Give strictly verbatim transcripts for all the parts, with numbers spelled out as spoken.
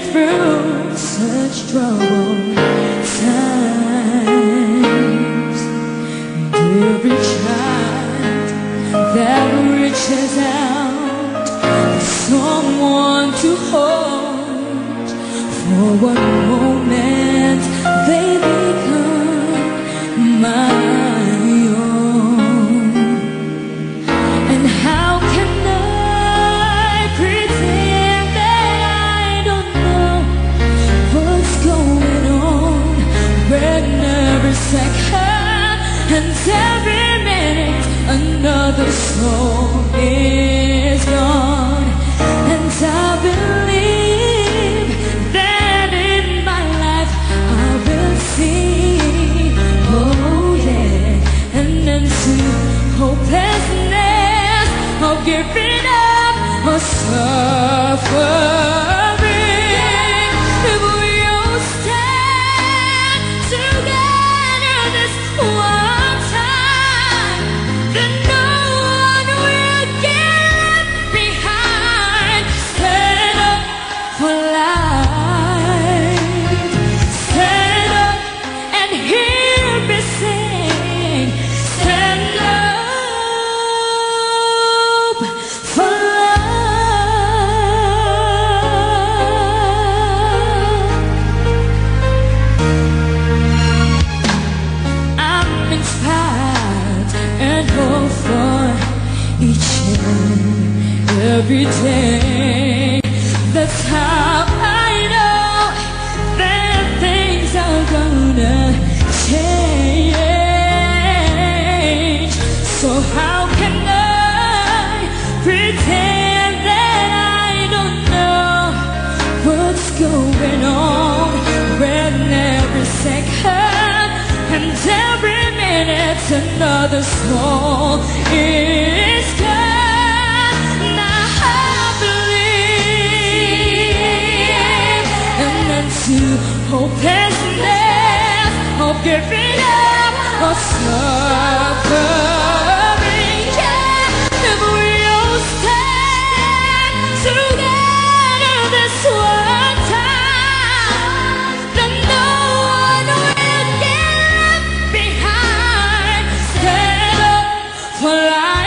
through such troubled times. And every child that reaches out for someone to hold, for one moment they become my own. And how can I pretend that I don't know what's going on when every second and every minute another soul is gone? And I believe that in my life I will see, oh yeah, an end to hopelessness of giving up or suffering. If we all stand together this one time, then no one will get left behind. Stand up for life. Stand up and hear me sing. Stand up for love. I'm inspired and hope for each and every day. That's how I know that things are gonna change. So how can I pretend that I don't know what's going on when every second and every minute another soul is gone? Now I believe an end to hopelessness of giving up or suffering. Yeah, if we all stand together this one time, then no one will get left behind. Stand up for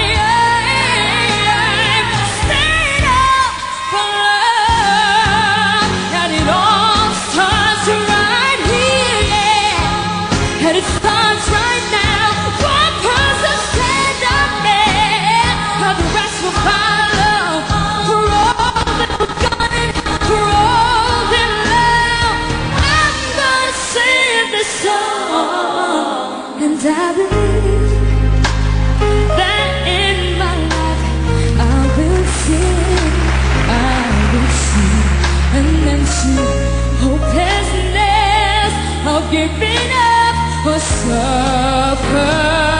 life. Stand up for love. And it all starts right here, yeah. And it starts right now. One person stand up, man, and the rest will follow. For all that we've done, for all that love, I'm gonna sing this song. And I believe that in my life I will sing, I will see an end to hopelessness of giving up or suffering.